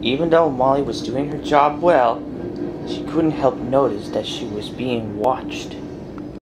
Even though Molly was doing her job well, she couldn't help notice that she was being watched.